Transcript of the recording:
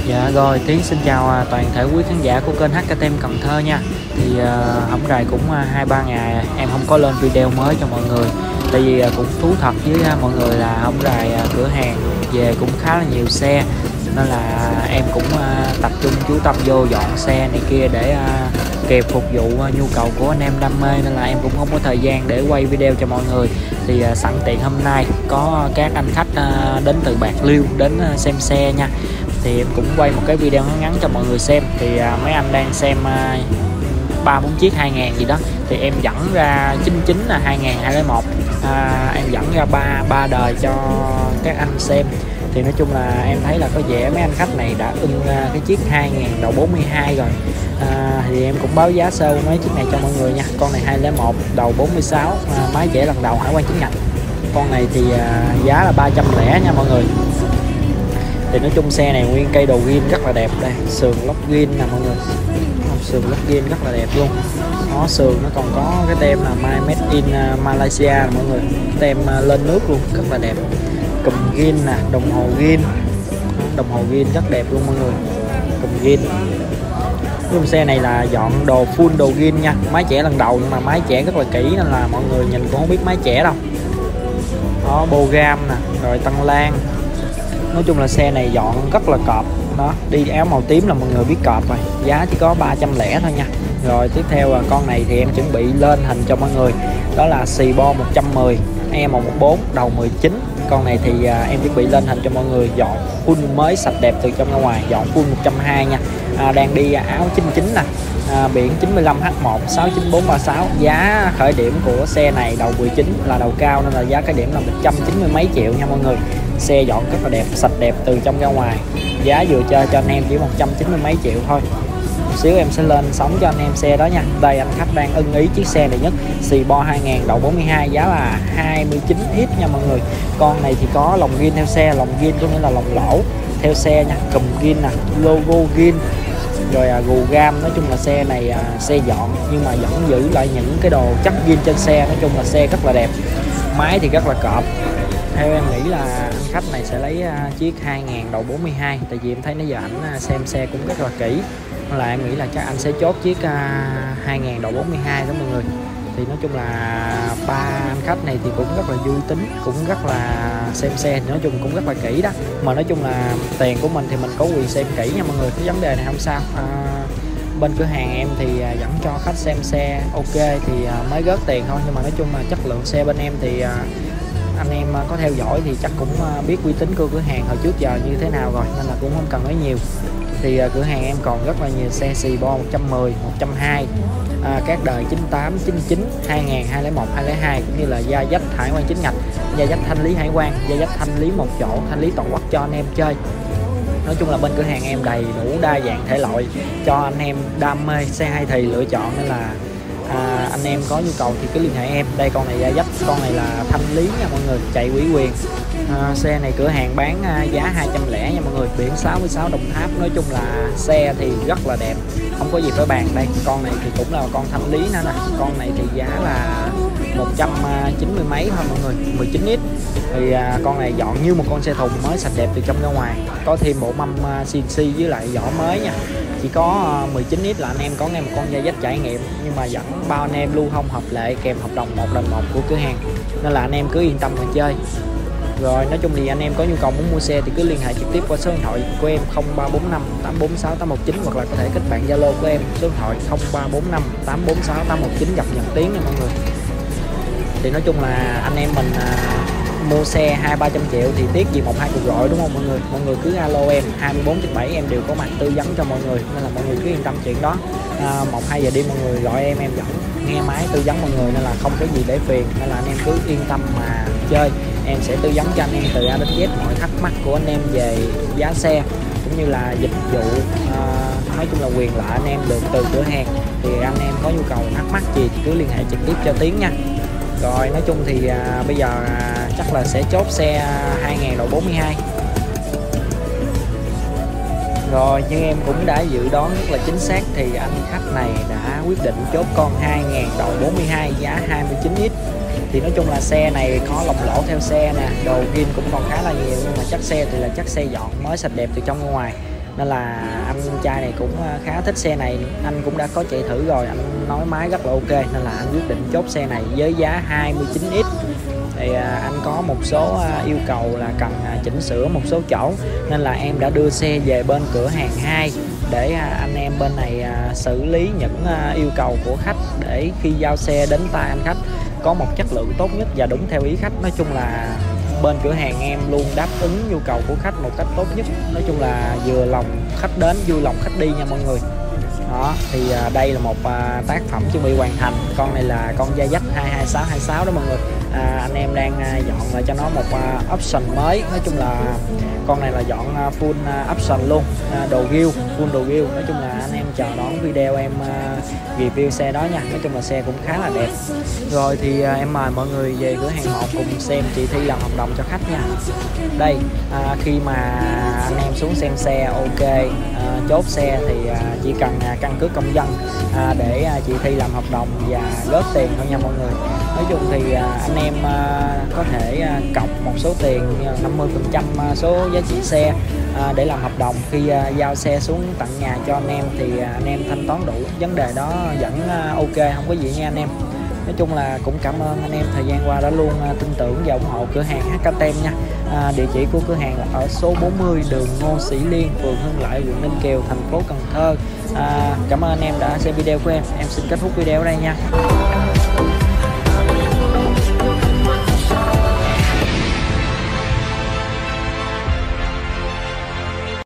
Dạ rồi, Tiến xin chào toàn thể quý khán giả của kênh HKTM Cần Thơ nha. Thì hổng rày cũng 2-3 ngày em không có lên video mới cho mọi người. Tại vì cũng thú thật với mọi người là hổng rày cửa hàng về cũng khá là nhiều xe, nên là em cũng tập trung chú tâm vô dọn xe này kia để kịp phục vụ nhu cầu của anh em đam mê, nên là em cũng không có thời gian để quay video cho mọi người. Thì sẵn tiện hôm nay có các anh khách đến từ Bạc Liêu đến xem xe nha, thì em cũng quay một cái video ngắn cho mọi người xem. Thì mấy anh đang xem 3-4 chiếc 2000 gì đó, thì em dẫn ra 99 là 2001, em dẫn ra ba đời cho các anh xem. Thì nói chung là em thấy là có vẻ mấy anh khách này đã ưng cái chiếc 2000 đầu 42 rồi. Thì em cũng báo giá sơ mấy chiếc này cho mọi người nha. Con này 201 đầu 46, máy trẻ lần đầu hải quan chính ngạch. Con này thì giá là 300 nha mọi người. Thì nói chung xe này nguyên cây đầu ghin rất là đẹp đây, sườn lốc ghin nè mọi người, sườn lốc ghin rất là đẹp luôn. Nó sườn nó còn có cái tem là My Made in Malaysia nè mọi người, tem lên nước luôn, rất là đẹp. Cùm ghin nè, đồng hồ ghin, đồng hồ ghin rất đẹp luôn mọi người, cùm ghin. Cái xe này là dọn đồ full đồ ghin nha, máy trẻ lần đầu nhưng mà máy trẻ rất là kỹ nên là mọi người nhìn cũng không biết máy trẻ đâu. Đó, bô gam nè, rồi tăng lan. Nói chung là xe này dọn rất là cọp đó, đi áo màu tím là mọi người biết cọp rồi. Giá chỉ có 300 thôi nha. Rồi tiếp theo là con này thì em chuẩn bị lên hình cho mọi người, đó là xì bo 110 E114 đầu 19. Con này thì em chuẩn bị lên hình cho mọi người, dọn full mới sạch đẹp từ trong ra ngoài, dọn full 120 nha. Đang đi áo 99 nè, biển 95H1 69436. Giá khởi điểm của xe này đầu 19 là đầu cao nên là giá khởi điểm là 190 mấy triệu nha mọi người. Xe dọn rất là đẹp, sạch đẹp từ trong ra ngoài. Giá vừa chơi cho anh em chỉ 190 mấy triệu thôi. Một xíu em sẽ lên sóng cho anh em xe đó nha. Đây anh khách đang ưng ý chiếc xe này nhất, xì bo 2000 đầu 42, giá là 29x nha mọi người. Con này thì có lồng ghin theo xe, lồng ghin có nghĩa là lồng lỗ theo xe nha, cùm ghin nè, logo ghin, rồi gù gam. Nói chung là xe này xe dọn nhưng mà vẫn giữ lại những cái đồ chất ghin trên xe. Nói chung là xe rất là đẹp, máy thì rất là cọp. Theo em nghĩ là anh khách này sẽ lấy chiếc 2000 đầu 42, tại vì em thấy nãy giờ ảnh xem xe cũng rất là kỹ, nên là em nghĩ là chắc anh sẽ chốt chiếc 2000 đầu 42 đó mọi người. Thì nói chung là ba anh khách này thì cũng rất là vui tính, cũng rất là xem xe, nói chung cũng rất là kỹ đó. Mà nói chung là tiền của mình thì mình có quyền xem kỹ nha mọi người, cái vấn đề này không sao. Bên cửa hàng em thì vẫn cho khách xem xe ok thì mới gớt tiền thôi, nhưng mà nói chung là chất lượng xe bên em thì anh em có theo dõi thì chắc cũng biết uy tín của cửa hàng hồi trước giờ như thế nào rồi, nên là cũng không cần nói nhiều. Thì cửa hàng em còn rất là nhiều xe xì bo 110, 120, các đời 98, 99, 2000, 201, 202, cũng như là da dách hải quan chính ngạch, da dách thanh lý hải quan, da dách thanh lý một chỗ, thanh lý toàn quốc cho anh em chơi. Nói chung là bên cửa hàng em đầy đủ đa dạng thể loại cho anh em đam mê xe hay thì lựa chọn, nên là anh em có nhu cầu thì cứ liên hệ em. Đây con này da dách, con này là thanh lý nha mọi người, chạy ủy quyền. Xe này cửa hàng bán giá 200 nha mọi người, biển 66 Đồng Tháp. Nói chung là xe thì rất là đẹp, không có gì phải bàn. Đây con này thì cũng là con thanh lý nữa nè, con này thì giá là 190 mấy thôi mọi người, 19x. Thì con này dọn như một con xe thùng mới sạch đẹp từ trong ra ngoài, có thêm bộ mâm CNC với lại vỏ mới nha. Chỉ có 19x là anh em có nghe một con da dách trải nghiệm, nhưng mà vẫn bao anh em lưu thông hợp lệ kèm hợp đồng 1:1 của cửa hàng, nên là anh em cứ yên tâm mà chơi. Rồi nói chung thì anh em có nhu cầu muốn mua xe thì cứ liên hệ trực tiếp qua số điện thoại của em 0345 846 819, hoặc là có thể kết bạn Zalo của em số điện thoại 0345 846 819 gặp Nhật Tiến nha mọi người. Thì nói chung là anh em mình mua xe 200-300 triệu thì tiếc gì 1-2 cuộc gọi, đúng không mọi người? Mọi người cứ alo em 24/7 em đều có mặt tư vấn cho mọi người, nên là mọi người cứ yên tâm chuyện đó. 1-2 giờ đi mọi người gọi em vẫn nghe máy tư vấn mọi người, nên là không có gì để phiền, nên là anh em cứ yên tâm mà chơi. Em sẽ tư vấn cho anh em từ A đến Z mọi thắc mắc của anh em về giá xe cũng như là dịch vụ, nói chung là quyền lợi anh em được từ cửa hàng. Thì anh em có nhu cầu thắc mắc gì thì cứ liên hệ trực tiếp cho Tiến nha. Rồi nói chung thì bây giờ chắc là sẽ chốt xe 2000 đầu 42. Rồi như em cũng đã dự đoán rất là chính xác thì anh khách này đã quyết định chốt con 2000 đầu 42 giá 29x. Thì nói chung là xe này có lồng lỗ theo xe nè, đồ ghin cũng còn khá là nhiều, nhưng mà chất xe thì là chất xe dọn mới sạch đẹp từ trong ra ngoài. nên là anh trai này cũng khá thích xe này. Anh cũng đã có chạy thử rồi, anh nói máy rất là ok, nên là anh quyết định chốt xe này với giá 29x. Thì anh có một số yêu cầu là cần chỉnh sửa một số chỗ, nên là em đã đưa xe về bên cửa hàng 2 để anh em bên này xử lý những yêu cầu của khách, để khi giao xe đến tay anh khách có một chất lượng tốt nhất và đúng theo ý khách. Nói chung là bên cửa hàng em luôn đáp ứng nhu cầu của khách một cách tốt nhất. Nói chung là vừa lòng khách đến, vui lòng khách đi nha mọi người. Đó thì đây là một tác phẩm chuẩn bị hoàn thành. Con này là con Gia Dách 22626 đó mọi người. Anh em đang dọn lại cho nó một option mới. Nói chung là con này là dọn full option luôn, đồ grill, full đồ grill. Nói chung là anh em chờ đón video em review xe đó nha. Nói chung là xe cũng khá là đẹp. Rồi thì em mời mọi người về cửa hàng 1 cùng xem chị Thi làm hợp đồng cho khách nha. Đây khi mà anh em xuống xem xe ok, chốt xe thì chỉ cần căn cước công dân để chị Thi làm hợp đồng và góp tiền thôi nha mọi người. Nói chung thì anh em có thể cọc một số tiền 50% số giá trị xe để làm hợp đồng. Khi giao xe xuống tận nhà cho anh em thì anh em thanh toán đủ, vấn đề đó vẫn ok, không có gì nha anh em. Nói chung là cũng cảm ơn anh em thời gian qua đã luôn tin tưởng và ủng hộ cửa hàng HK nha. Địa chỉ của cửa hàng là ở số 40 đường Ngô Sĩ Liên, phường Hưng Lợi, quận Ninh Kiều, thành phố Cần Thơ. Cảm ơn anh em đã xem video của em xin kết thúc video ở đây nha.